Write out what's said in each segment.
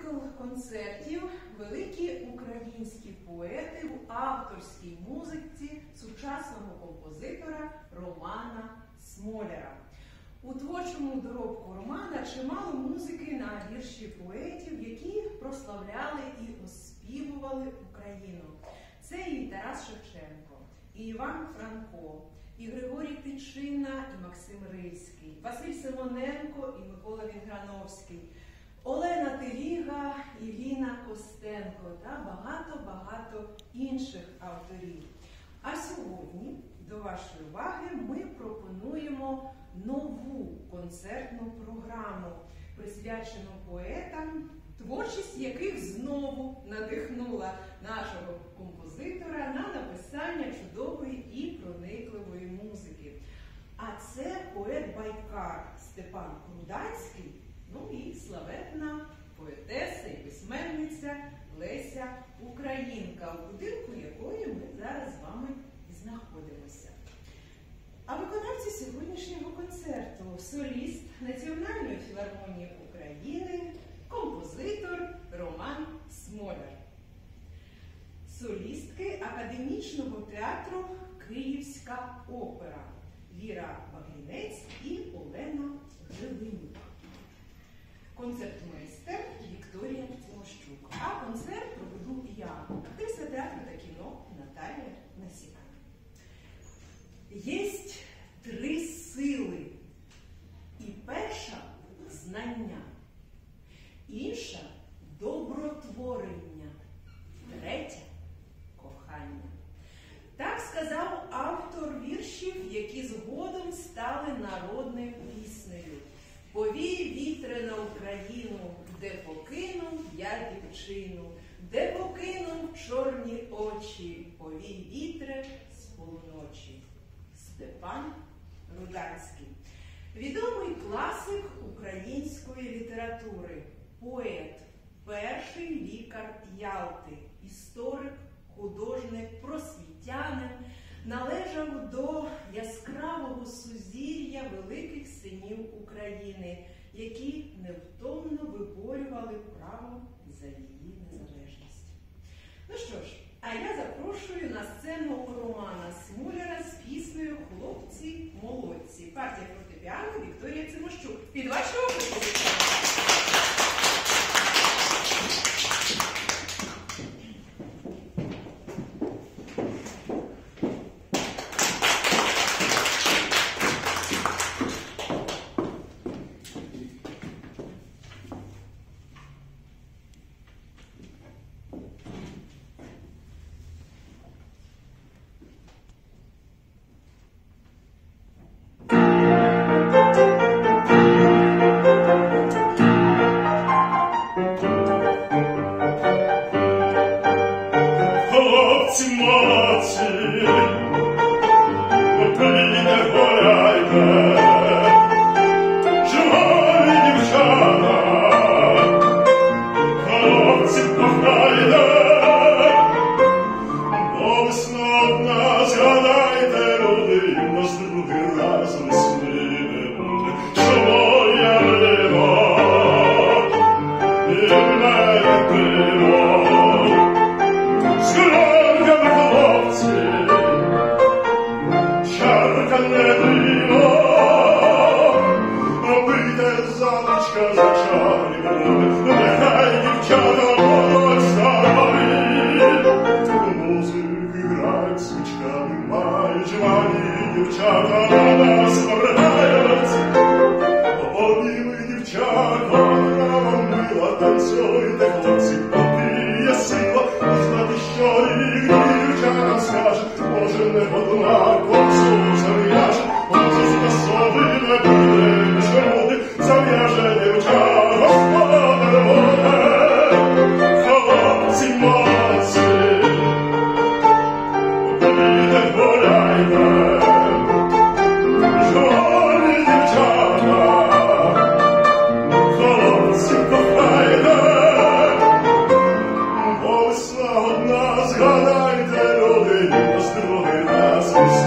цикл концертів «Великі українські поети» в авторській музиці сучасного композитора Романа Смоляра. У творчому доробку Романа чимало музики на вірші поетів, які прославляли і оспівували Україну. Це і Тарас Шевченко, і Іван Франко, і Григорій Тичина, і Максим Рильський, Василь Симоненко і Микола Вінграновський, Олена Теліга і Ліна Костенко та багато-багато інших авторів. А сьогодні до вашої уваги ми пропонуємо нову концертну програму, присвячену поетам, творчість яких знову надихнула нашого композитора на написання чудової і проникливої музики. А це поет-байкар Степан Рудацький, ну і славетна поетеса і письменниця Леся Українка, у будинку якої ми зараз з вами і знаходимося. А виконавці сьогоднішнього концерту – соліст Національної філармонії України, композитор Роман Смоляр. Солістки Академічного театру «Київська опера» Віра Багрінець і Олена Гривенюк. Концертмейстер Вікторія Тимощук. А концерт проведу я, актриса театру та кіно Наталія Насікана. Єсть три сили. І перша – знання, інша – добротворення, третя – кохання. Так сказав автор віршів, які згодом стали народною піснею. «Повій, вітре, на Україну, де покинув я дівчину, де покинув чорні очі, повій, вітре, з полуночі». Степан Рудацький. Відомий класик української літератури, поет, перший лікар Ялти, історик, художник, просвітянин, належав до яскравого сузір'я великих синів України, які невтомно виборювали право за її незалежність. Ну що ж, а я запрошую на сцену Романа Смоляра з піснею «Хлопці молодці». Партія фортепіано Вікторія Тимощук. Під вашу оплески! Згадайте, родині, нас другий раз.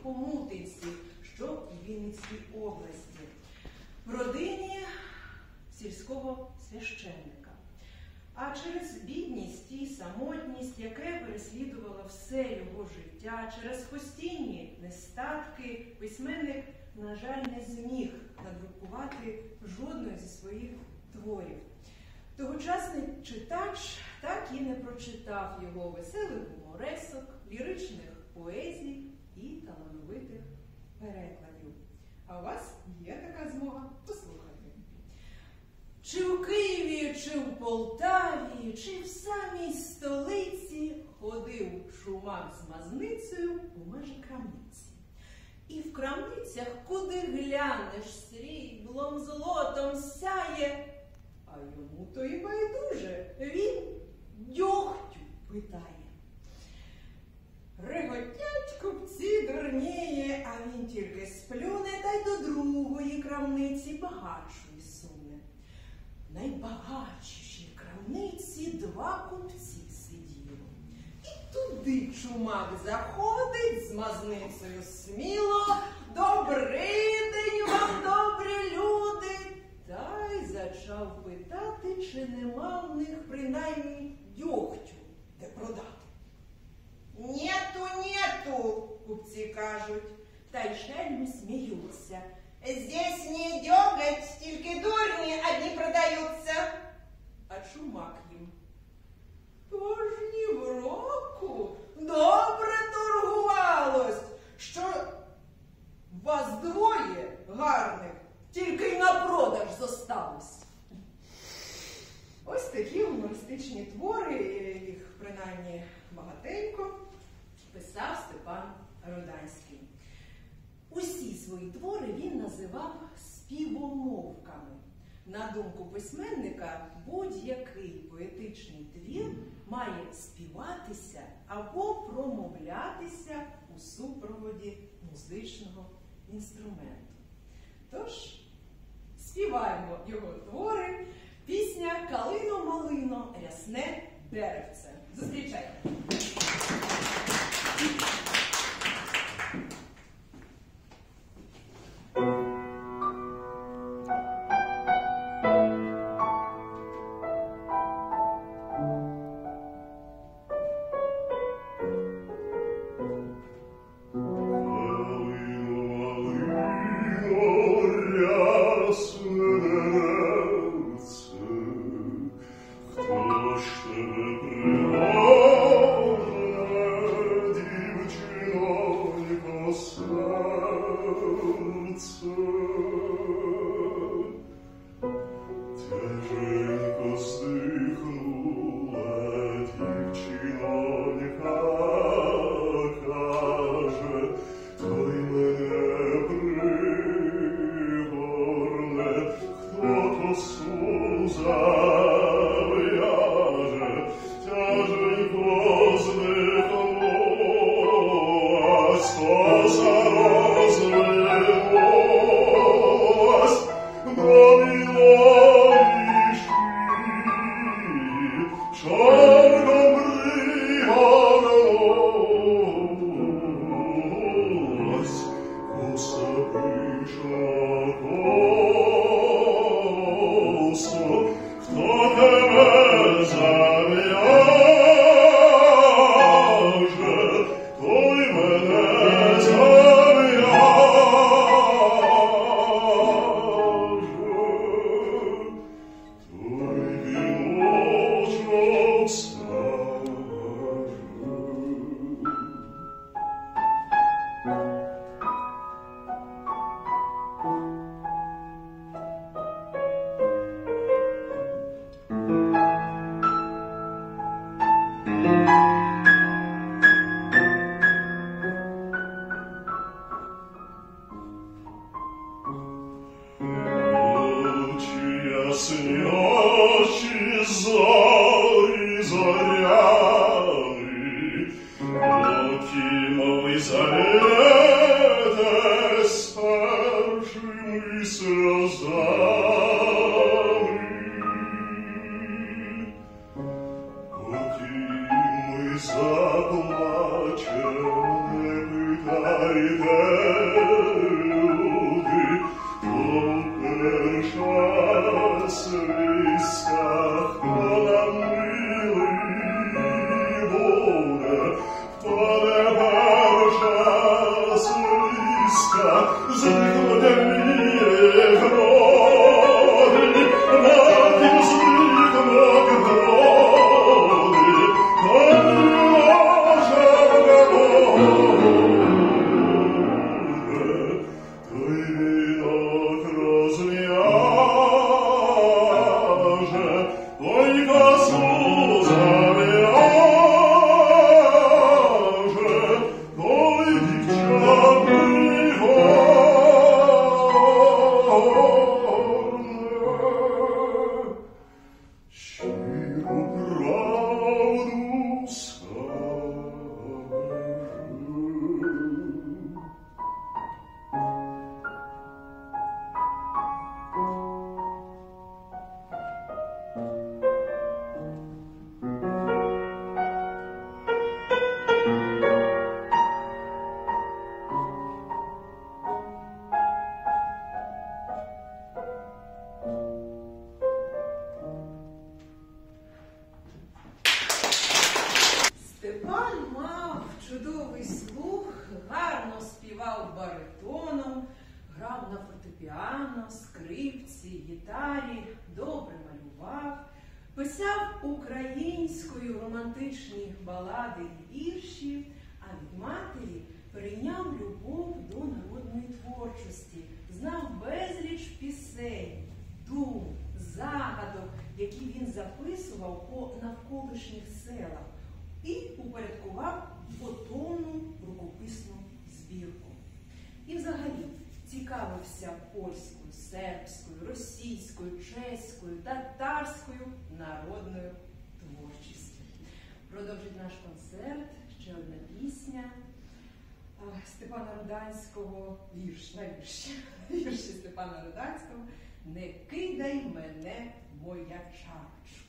Хомутинці, що в Вінницькій області, в родині сільського священника. А через бідність і самотність, яке переслідувало все його життя, через постійні нестатки, письменник, на жаль, не зміг надрукувати жодної зі своїх творів. Тогочасний читач так і не прочитав його веселих гуморесок, ліричних поезій і талановитих перекладів. А у вас є така змога послухати. Чи в Києві, чи в Полтаві, чи в самій столиці ходив Шумак з мазницею у межі крамниці. І в крамницях, куди глянеш, сріблом, золотом сяє, а йому то й байдуже, він дьогтю питає. Реготять купці дурніє, а він тільки сплюне та й до другої крамниці багатшої суне. В найбагатшій крамниці два купці сиділи. І туди Чумак заходить з мазницею сміло. Добрий день вам, добрі люди! Та й зачав питати, чи нема в них принаймні дьогтю, де продати. Нету, купці кажуть, та й шельми сміються. Здесь не дьоготь, тільки дурні одні продаються. А Чумак їм. Тож ні в року добре торгувалось, що вас двоє гарних тільки й на продаж зосталось. Ось такі гумористичні твори, їх принаймні багатенько, писав Степан Руданський. Усі свої твори він називав співомовками. На думку письменника, будь-який поетичний твір має співатися або промовлятися у супроводі музичного інструменту. Тож, співаємо його твори. Пісня «Калино-малино, рясне деревце». Зустрічайте! Cosa rozleło Писав українською романтичні балади і вірші, а від матері перейняв любов до народної творчості, знав безліч пісень, дум, загадок, які він записував по навколишніх селах і упорядкував потомну рукописну збірку. І взагалі цікавився польською, сербською, російською, чеською, татарською народною творчістю. Продовжить наш концерт ще одна пісня Степана Руданського, вірші Степана Руданського «Не кидай мене, моя чарочко».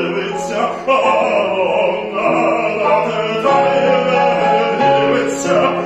Oh,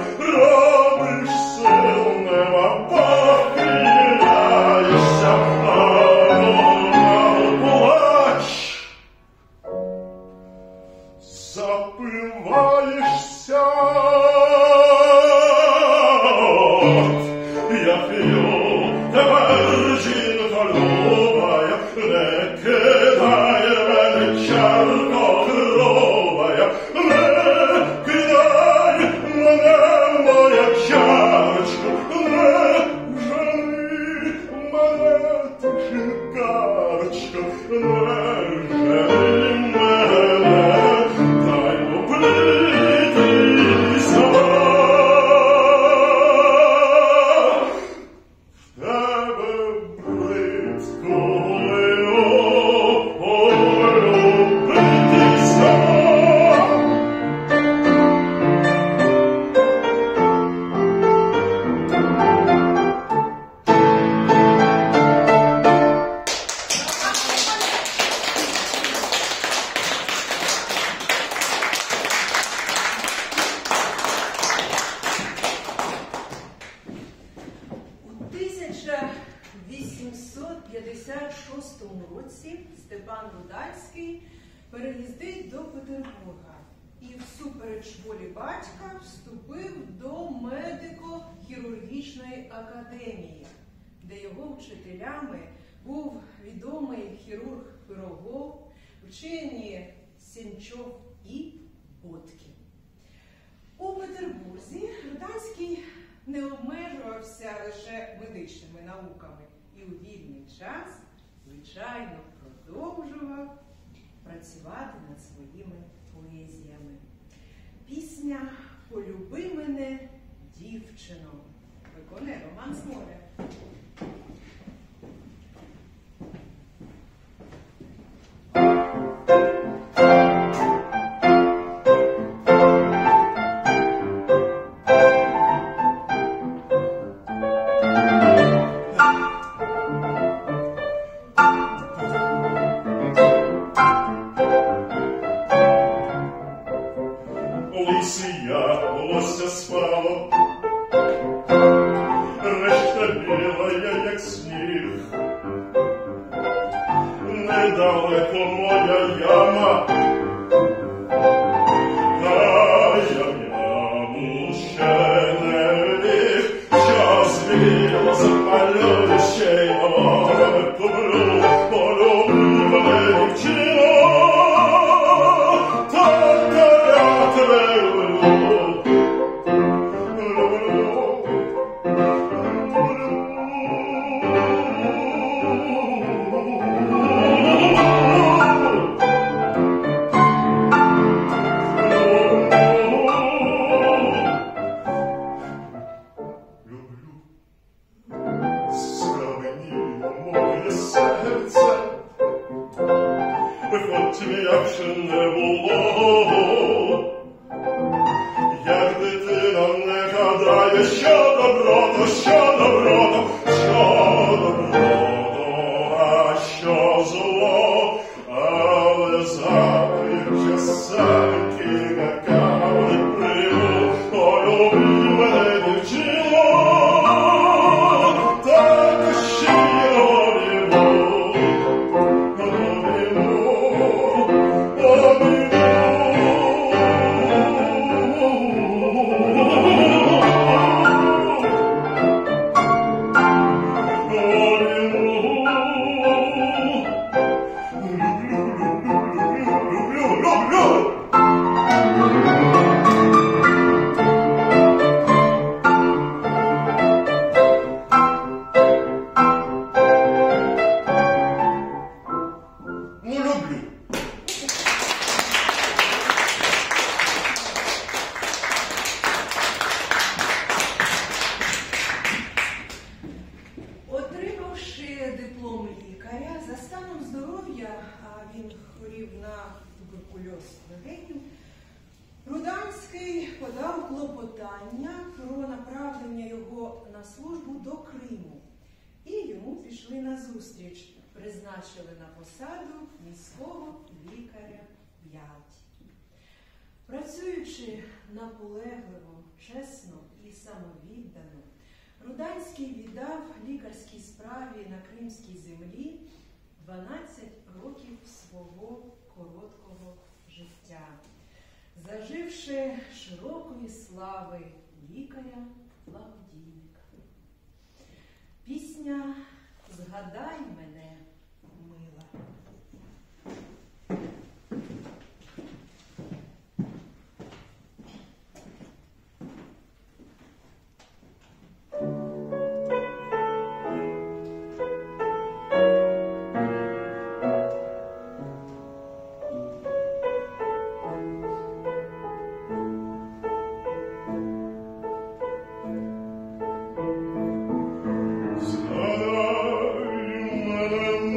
році Степан Рудальський переїздить до Петербурга і всупереч волі батька вступив до медико-хірургічної академії, де його вчителями був відомий хірург Пирогов, вчені Сенчов і Боткін. У Петербурзі Рудальський не обмежувався лише медичними науками і у вільний час, звичайно, продовжував працювати над своїми поезіями. Пісня «Полюби мене, дівчино» виконує Роман Смоляр. Волосся спало, решта білая, як сніг. Недалеко моя яма, та я в яму ще не ліг. Що звіло запалює ще й нове куплю, полюби мене, дівчино, так я тебе люблю. Виходь, як ще не було, як дитина не гадає, що добро, що добро, що добро, а що зло, але завдяки самки накали прийму, полюби мене, дівчино, так щиро любов. Отримавши диплом лікаря, за станом здоров'я, а він хворів на туберкульоз легенів, Рудальський подав клопотання про направлення його на службу до Криму. І йому пішли назустріч, призначили на посаду міського лікаря в Ялті. Працюючи наполегливо, чесно і самовіддано, Рудальський віддав лікарській справі на кримській землі 12 років свого короткого життя, заживши широкої слави лікаря-благодійника. Пісня «Згадай мене, мила». Згадай мене,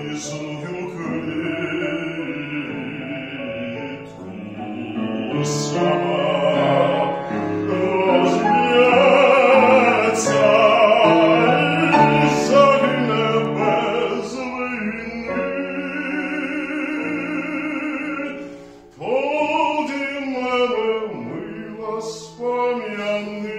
ніжною квітку сама розм'ється і загине без війни. Тоді мене мила спом'яни.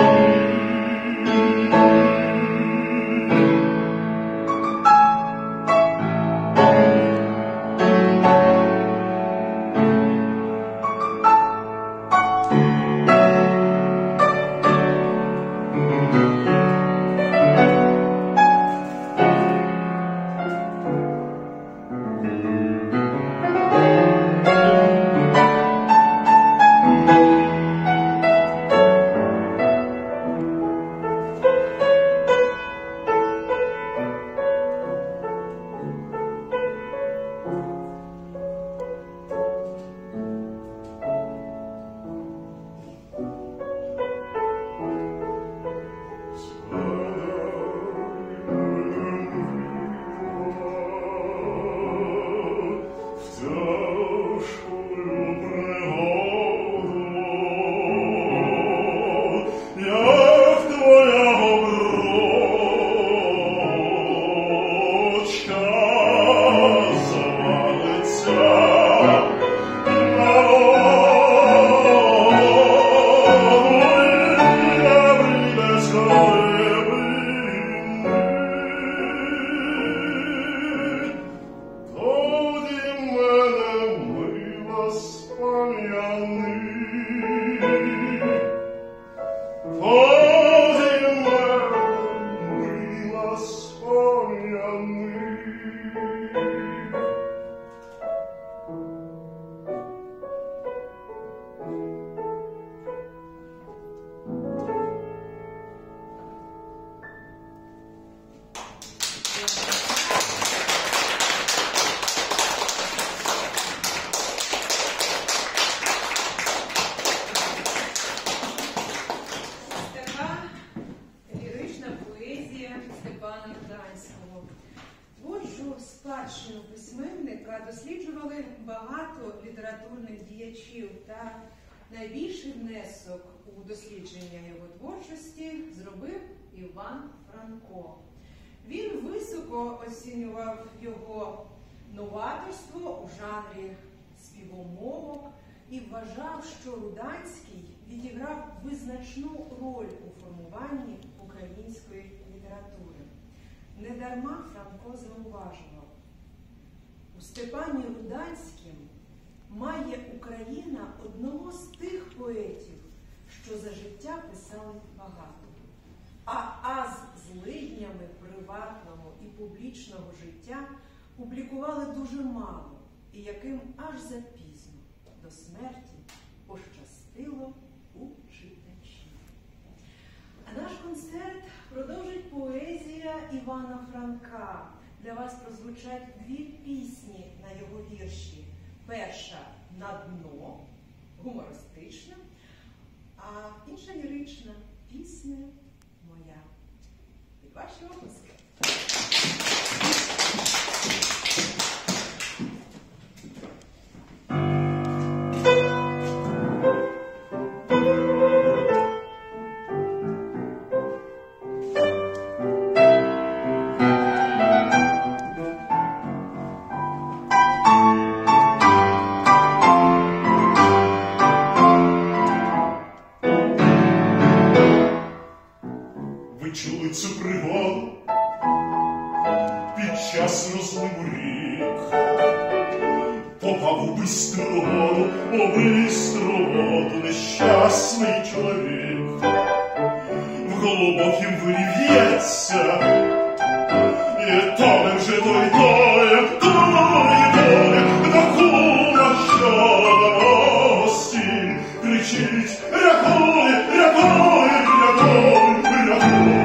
Спадщину письменника досліджували багато літературних діячів, та найбільший внесок у дослідження його творчості зробив Іван Франко. Він високо оцінював його новаторство у жанрі співомовок і вважав, що Руданський відіграв визначну роль у формуванні української літератури. Недарма Франко зауважував: у Степані Руданським має Україна одного з тих поетів, що за життя писали багато, а з злиднями приватного і публічного життя публікували дуже мало, і яким аж запізно до смерті пощастило у читачів. А наш концерт продовжить поезія Івана Франка. Для вас прозвучать дві пісні на його вірші. Перша «На дно», гумористична, а інша лірична «Пісня моя». Під ваші оплески. Чули цю пригоду під час розливу рік? Попав у бистру воду, у бистру воду нещасний чоловік. В глибокім вирі в'ється, і тоне вже той тоє, докуна, що на мості кричить: рятуй, рятуй, рятуй, рятуй.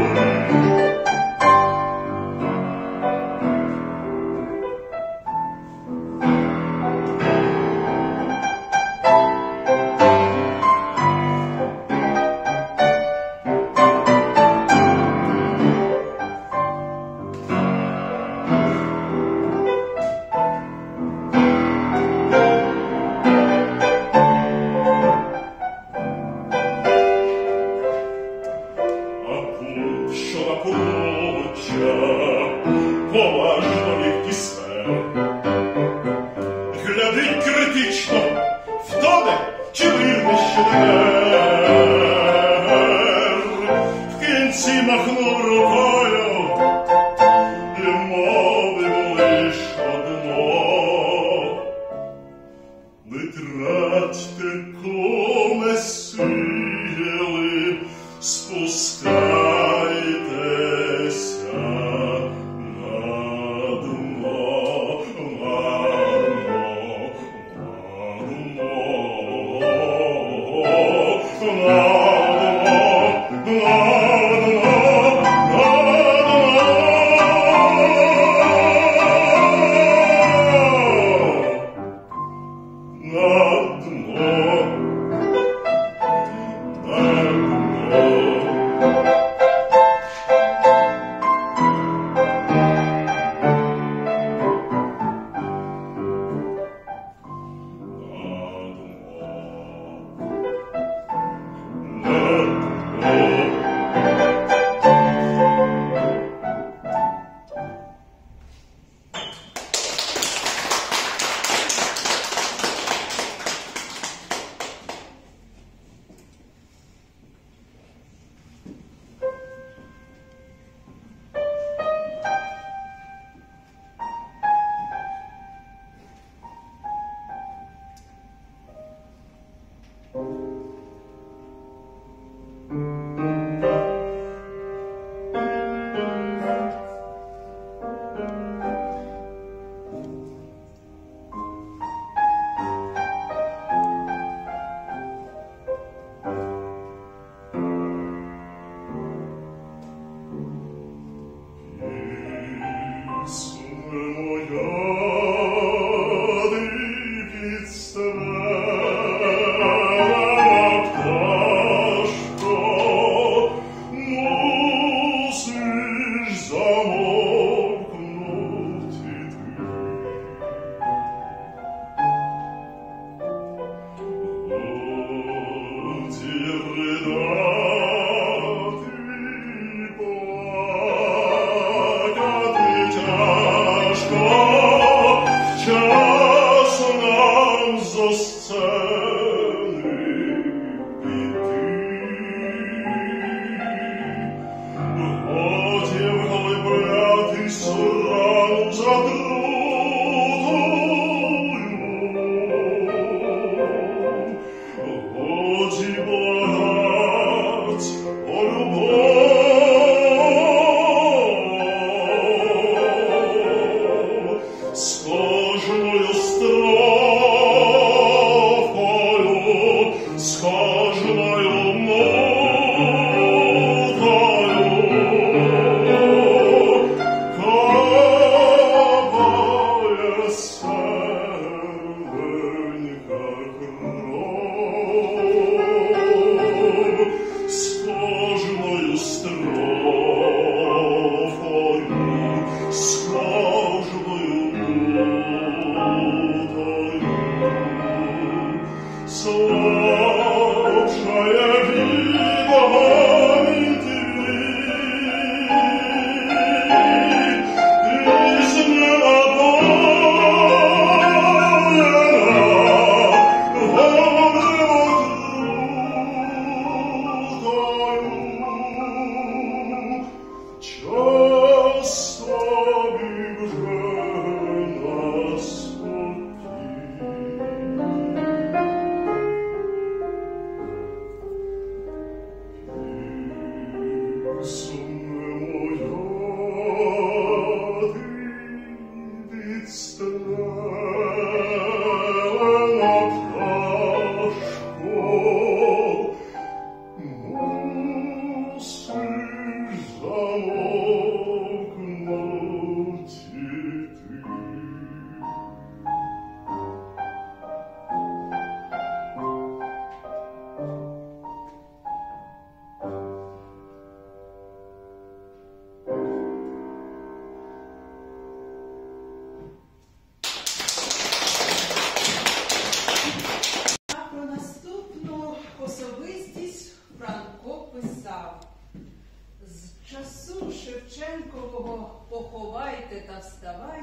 сфер. Глядить критично втоне, чи вирне ще тепер. В кінці махнув рукою і мовив лиш одно: не тратьте, коме сили, спускайтеся на дно, на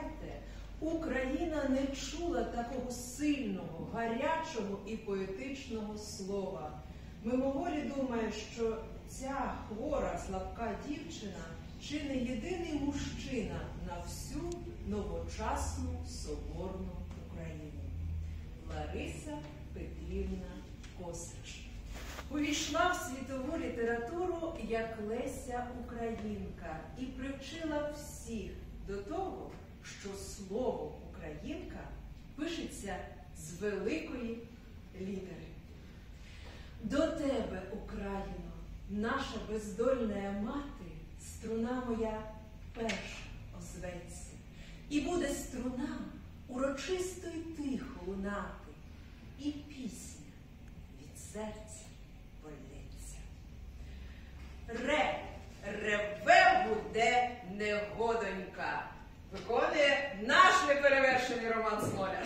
Знаєте, Україна не чула такого сильного, гарячого і поетичного слова. Мимоволі думає, що ця хвора, слабка дівчина чи не єдиний мужчина на всю новочасну соборну Україну. Лариса Петрівна Косач увійшла в світову літературу як Леся Українка і привчила всіх до того, що слово «українка» пишеться з великої літери. До тебе, Україно, наша бездольна мати, струна моя перша озветься, і буде струнам урочисто й тихо лунати, і пісня від серця полється. Реве буде негодонька. Виконує наш неперевершений Роман Смоляр.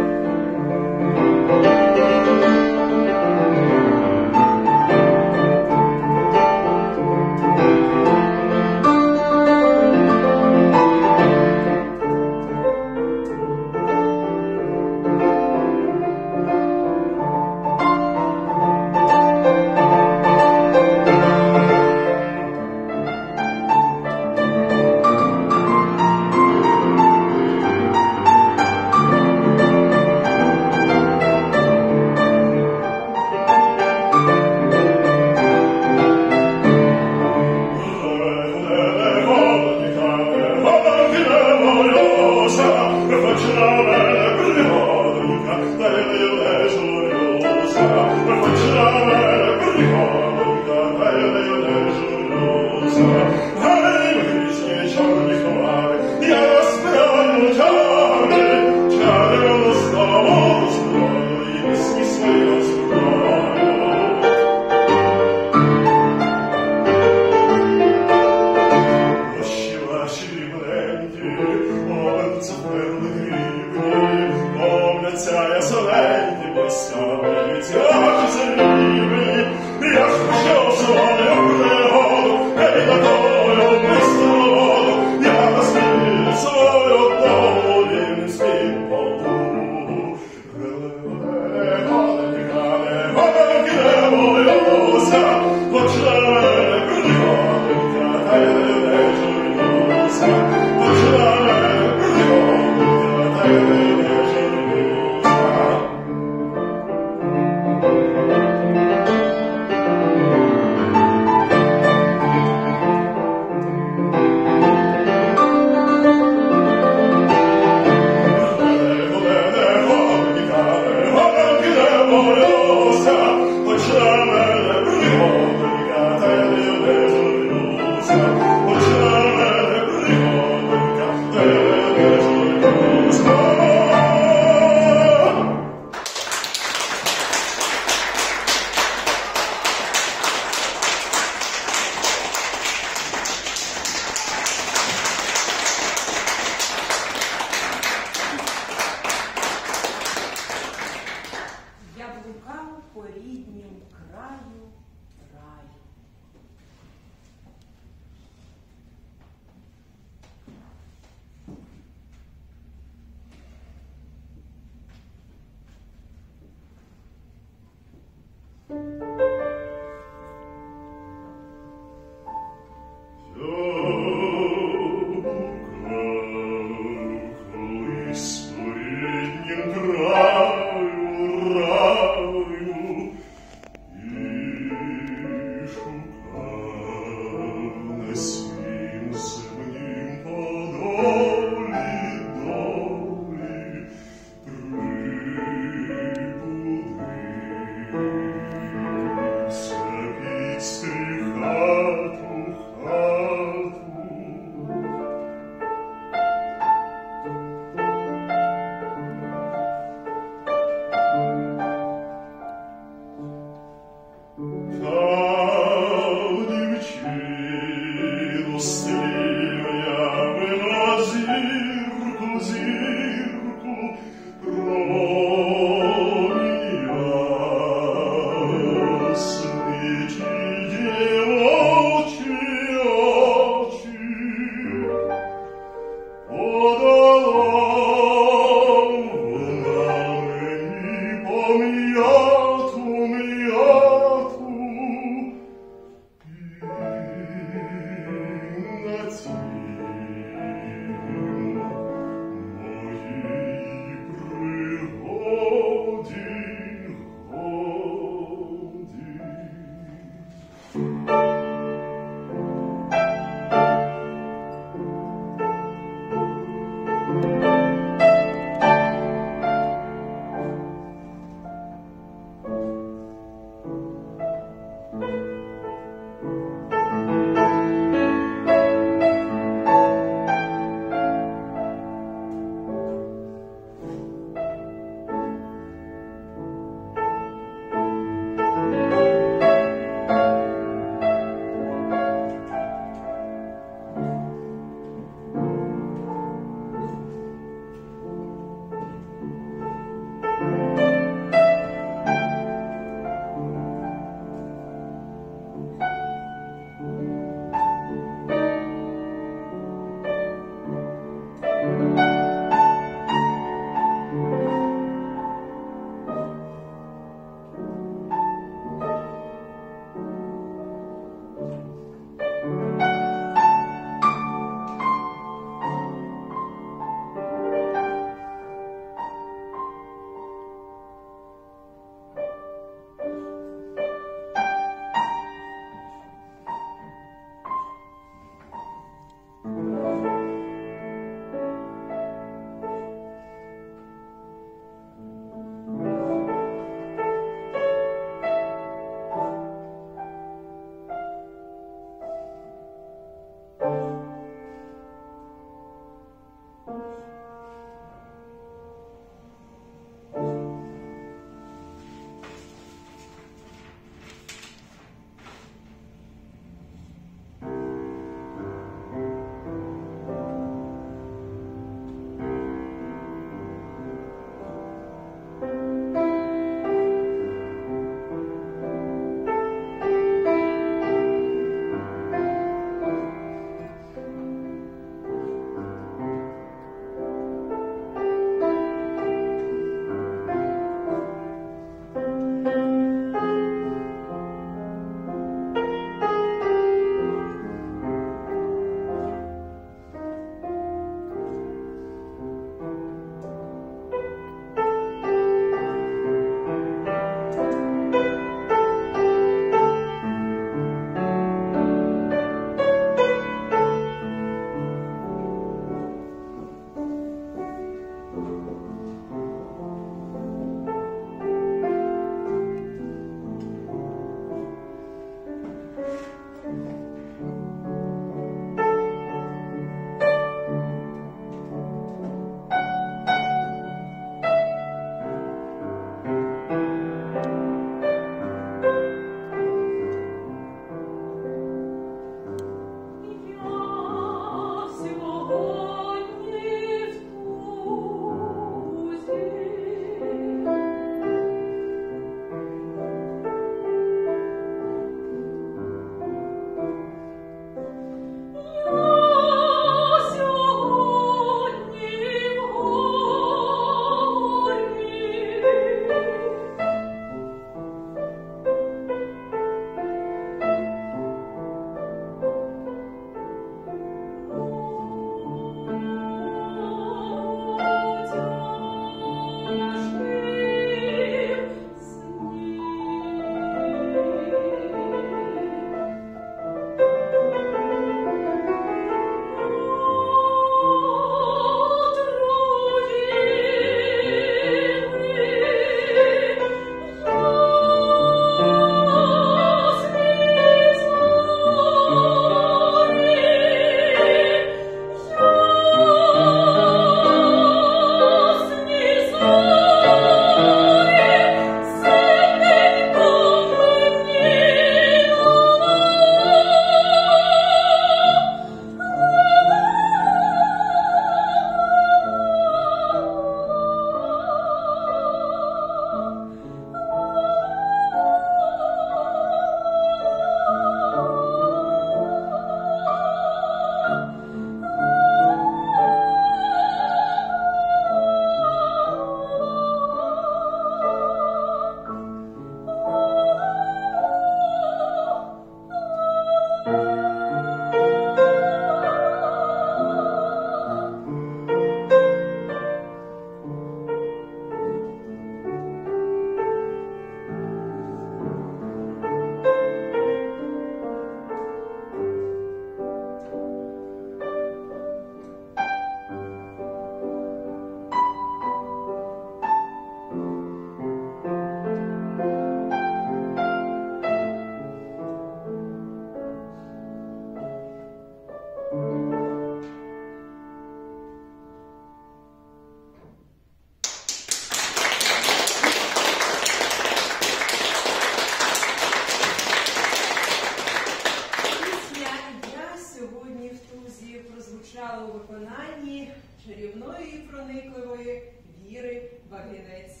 гамінець.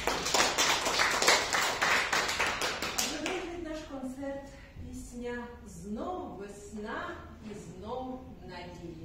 Завершить наш концерт пісня «Знов весна і знов надії».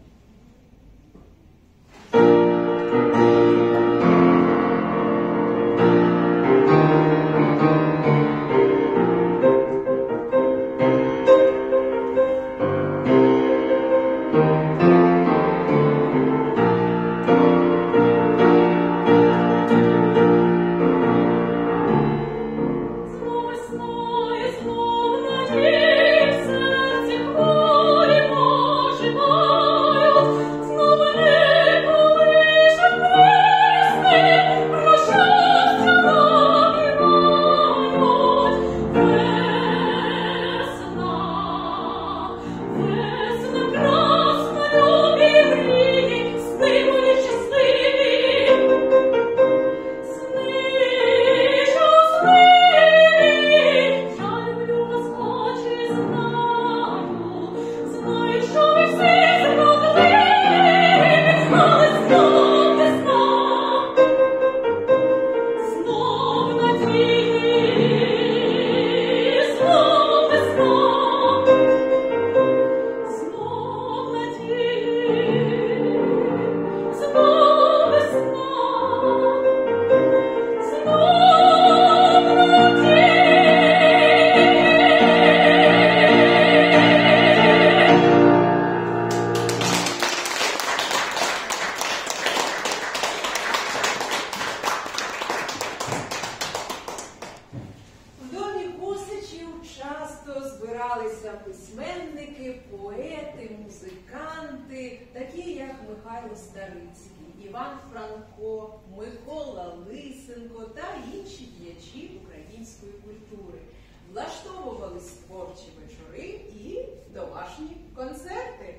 Письменники, поети, музиканти, такі як Михайло Старицький, Іван Франко, Микола Лисенко та інші діячі української культури. Влаштовувались творчі вечори і домашні концерти.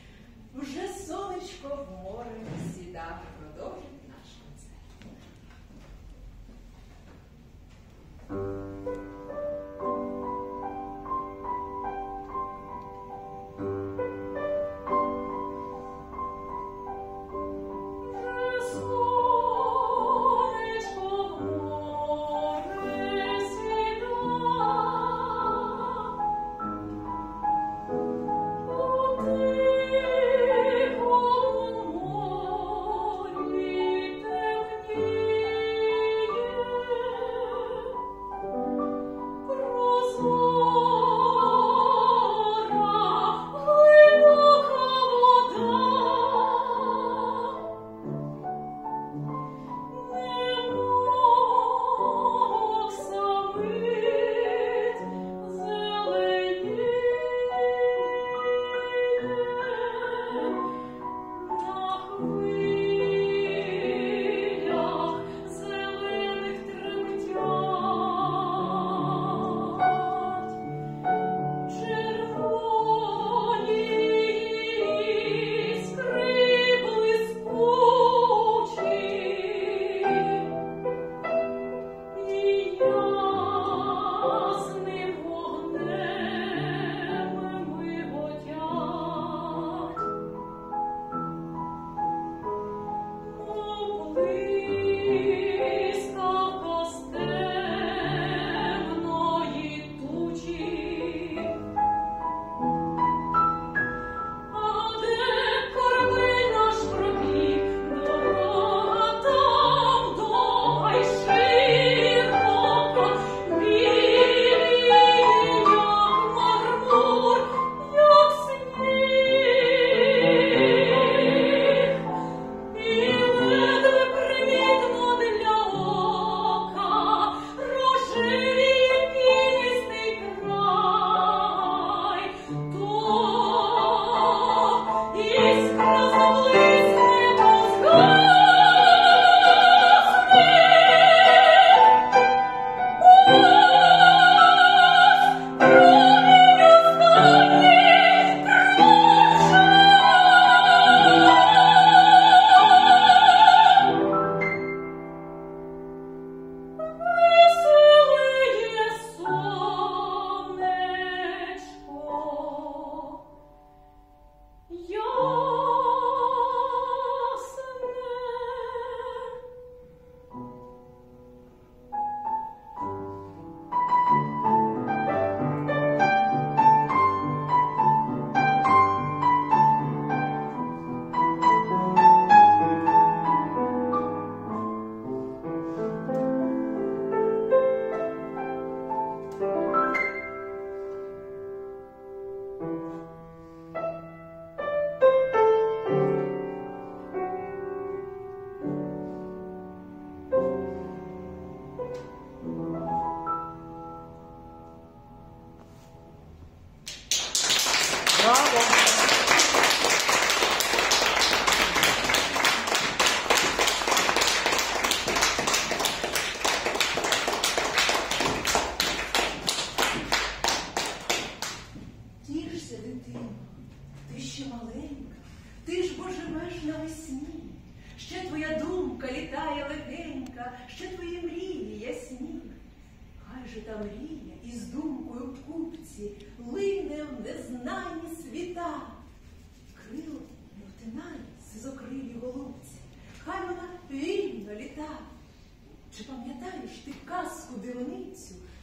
Вже сонечко в море сіда. Продовжить наш концерт. Thank you.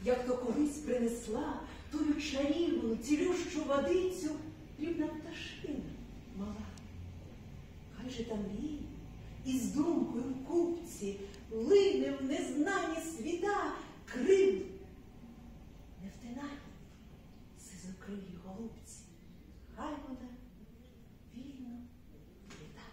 як то колись принесла тую чарівну, цілющу водицю дрібна пташина мала. Хай же там мрій, і з думкою в купці лине в незнані світа крил. Не втинай, сизокрилі голубці, хай вона вільно літа.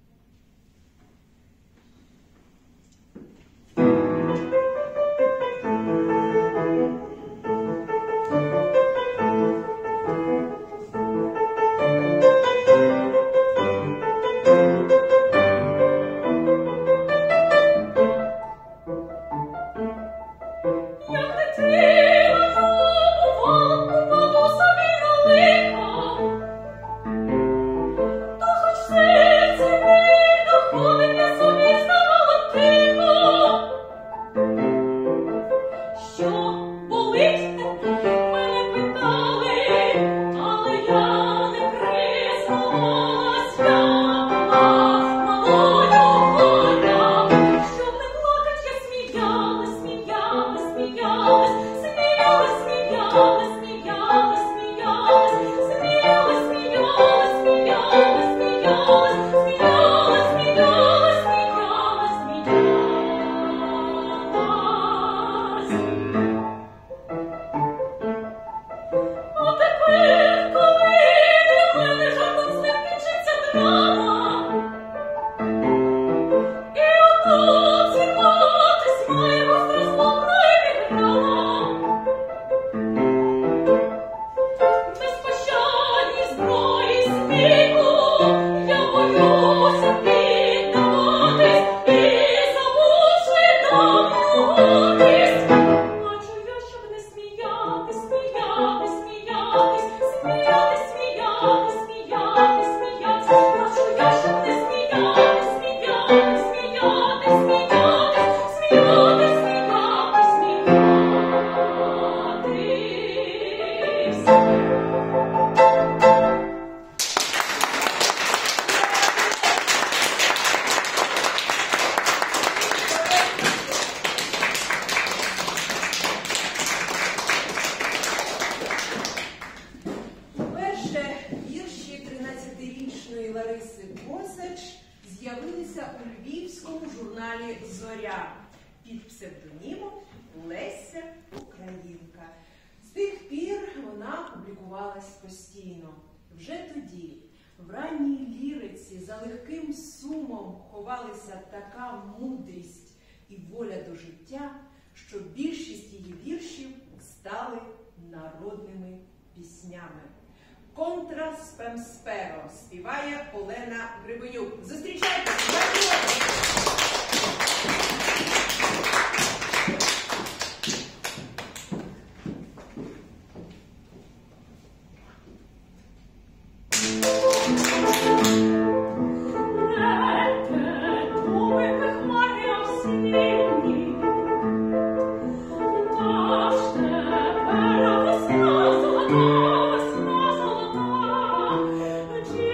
З'явилися у львівському журналі «Зоря» під псевдонімом Леся Українка. З тих пір вона публікувалась постійно. Вже тоді, в ранній ліриці, за легким сумом ховалися така мудрість і воля до життя, що більшість її віршів стали народними піснями. «Контра спем сперо» співає Олена Гребенюк. Зустрічайте!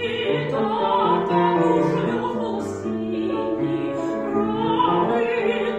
Thank you.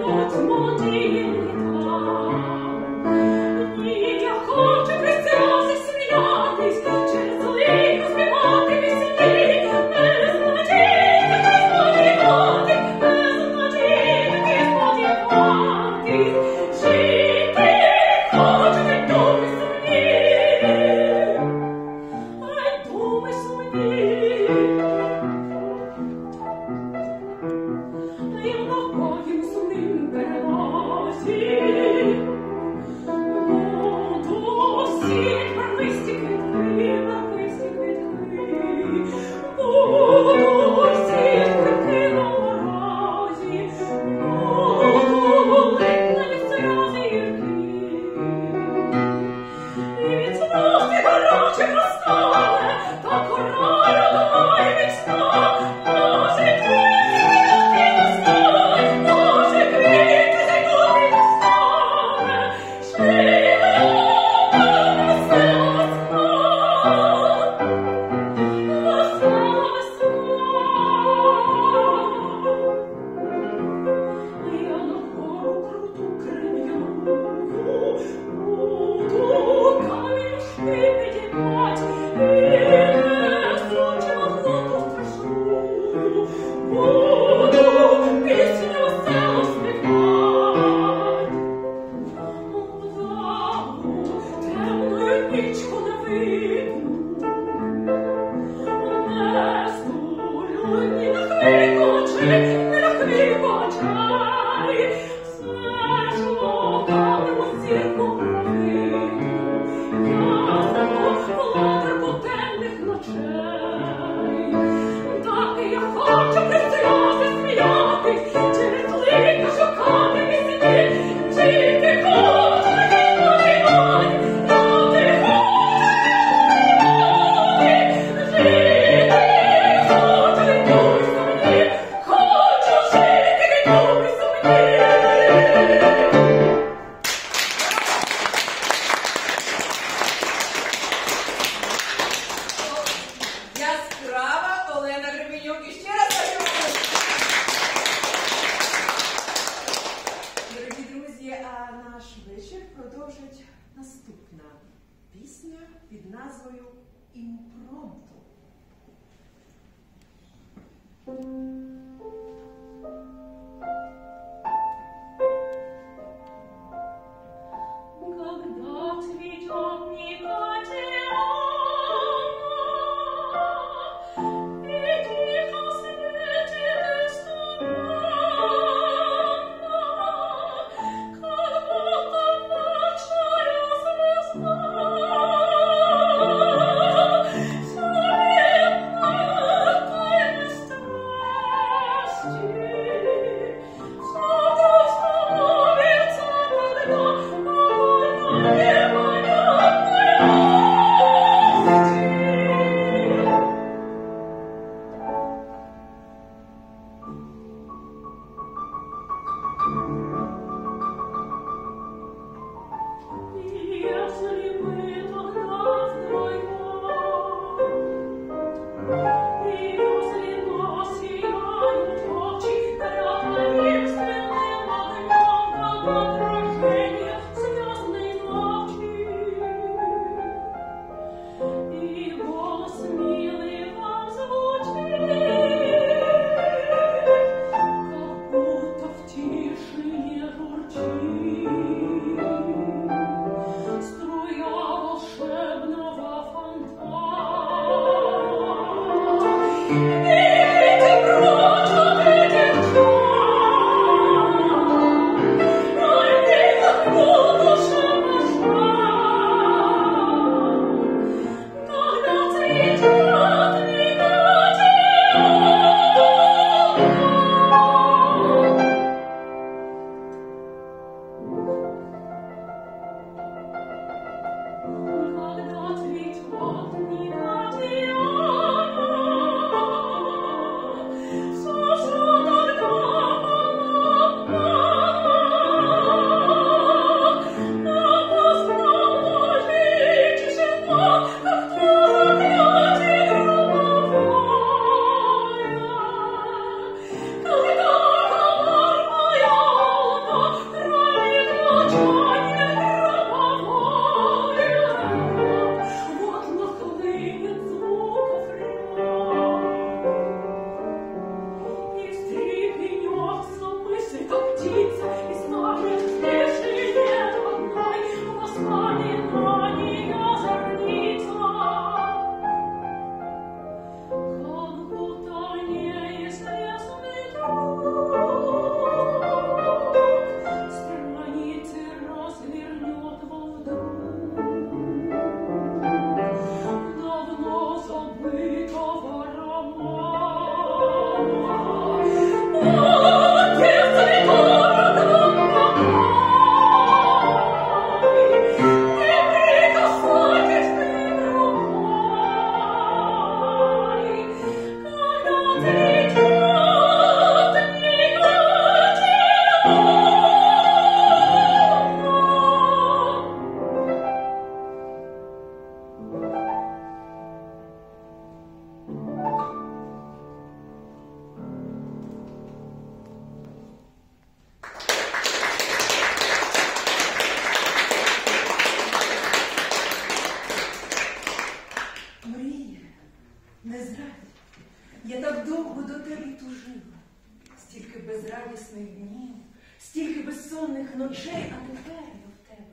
безрадісних днів, стільки безсонних ночей, а тепер я в тебе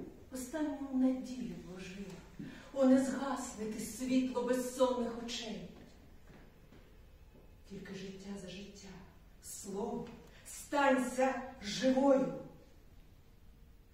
останню надію вложила. О, не згасне ти світло безсонних очей. Тільки життя за життя, слово, станься живою.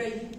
Україно,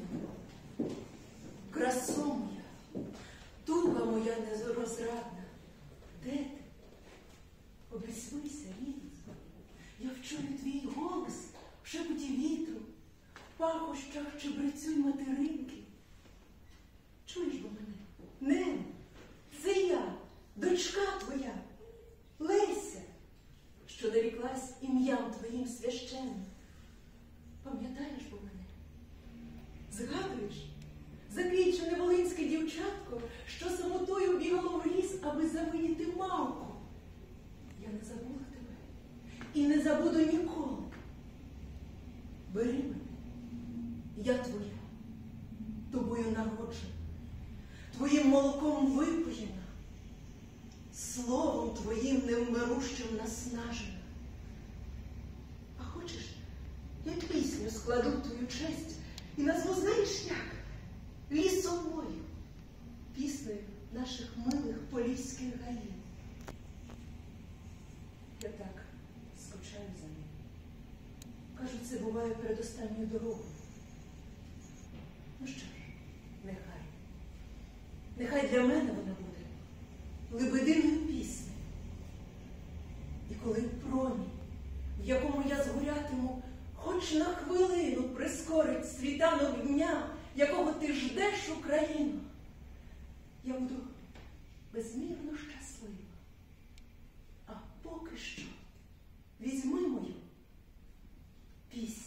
красо моя, туга моя нерозрадна, де ти? Обізвися, рідна, я вчую твій голос в шепоті вітру, в пахощах чебрецю й материнки. Чуєш бо мене? Немо, це я, дочка твоя, Леся, що наріклась ім'ям твоїм священним. Пам'ятаєш бо мене? Згадуєш? Заквічене волинське дівчатко, що самотою бігало в ліс, аби завидіти мавку. Я не забула тебе і не забуду ніколи. Бери мене, я твоя, тобою народжена, твоїм молоком випоєна, словом твоїм невмирущим наснажена. А хочеш, я пісню складу в твою честь і назву, знаєш як? Лісовою, піснею наших милих поліських гаїв. Я так скучаю за ним. Кажуть, це буває перед останньою дорогою. Ну що ж, нехай. Нехай для мене вона буде лебединою піснею. І коли промінь, в якому я згорятиму, хоч на хвилину прискорить світанок дня, якого ти ждеш, Україно, я буду безмірно щаслива. А поки що візьми мою пісню.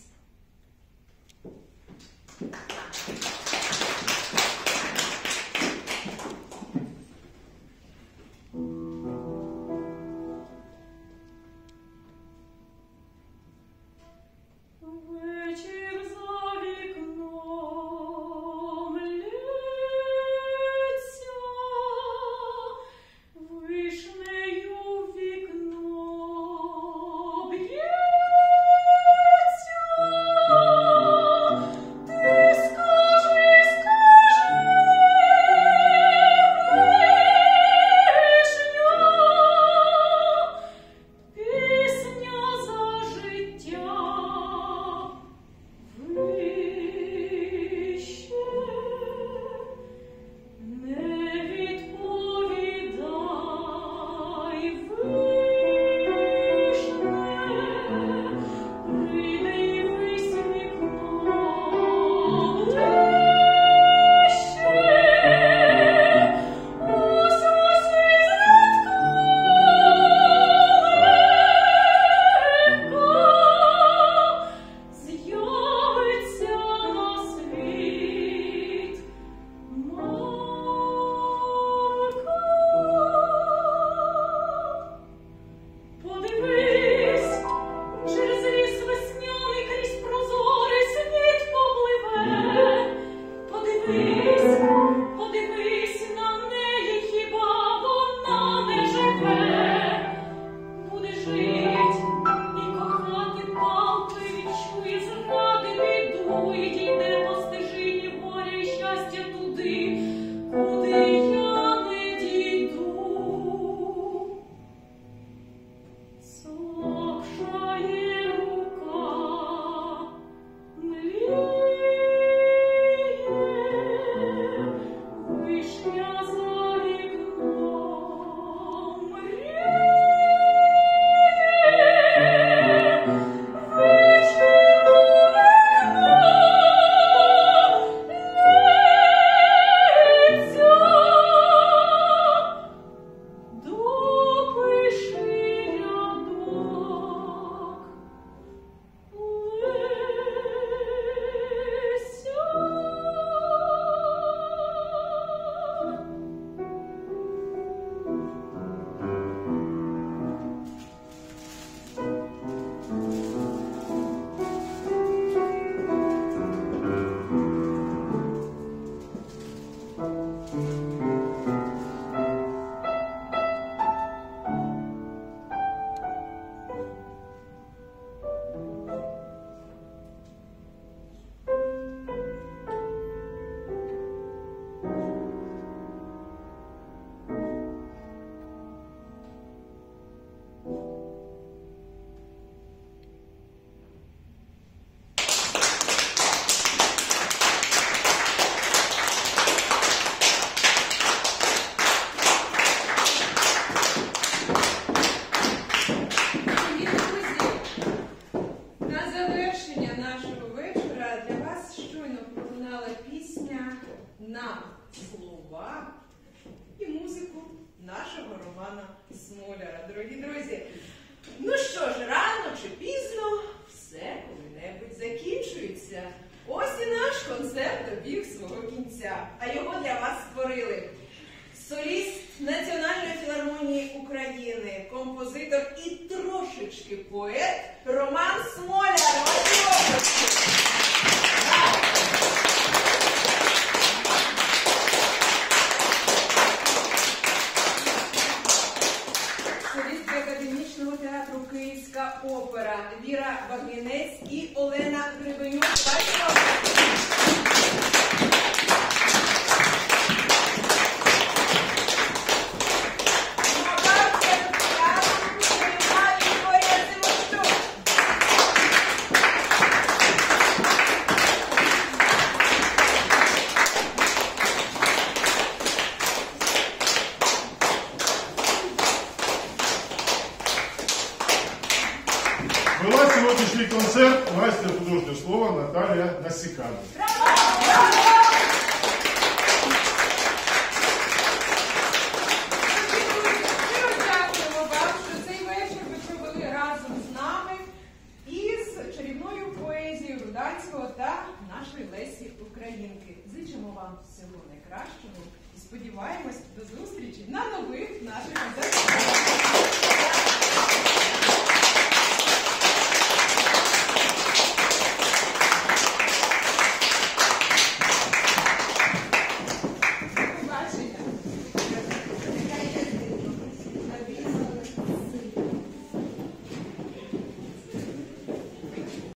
This дорогі друзі. Ну що ж, рано чи пізно, все коли-небудь закінчується. Ось і наш концерт добіг свого кінця. А його для вас створили соліст Національної філармонії України, композитор і трошечки поет Роман Смоляр. Соліст Академічного театру Київська опера Віра Багрінець і Олена Гребенюк. Вела сьогоднішній концерт майстер художнього слова Наталія Насікана. Дякуємо вам, що цей вечір ви провели разом з нами із чарівною поезією Руданського та нашої Лесі Українки. Зичимо вам всього найкращого і сподіваємось до зустрічі на нових наших концертах.